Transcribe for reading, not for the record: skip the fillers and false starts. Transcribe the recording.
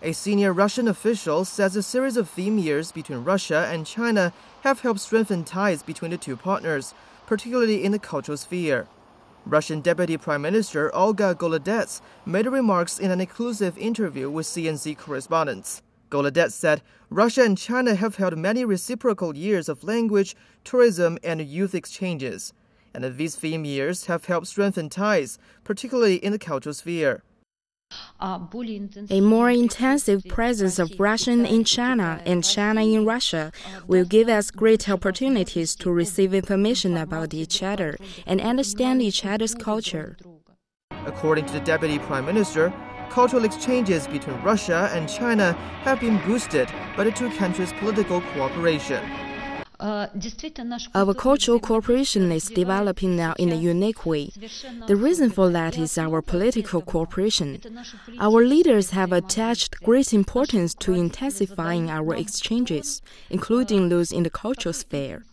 A senior Russian official says a series of theme years between Russia and China have helped strengthen ties between the two partners, particularly in the cultural sphere. Russian Deputy Prime Minister Olga Golodets made remarks in an exclusive interview with CNC correspondents. Golodets said Russia and China have held many reciprocal years of language, tourism, and youth exchanges, and that these theme years have helped strengthen ties, particularly in the cultural sphere. A more intensive presence of Russian in China and China in Russia will give us great opportunities to receive information about each other and understand each other's culture. According to the Deputy Prime Minister, cultural exchanges between Russia and China have been boosted by the two countries' political cooperation. Our cultural cooperation is developing now in a unique way. The reason for that is our political cooperation. Our leaders have attached great importance to intensifying our exchanges, including those in the cultural sphere.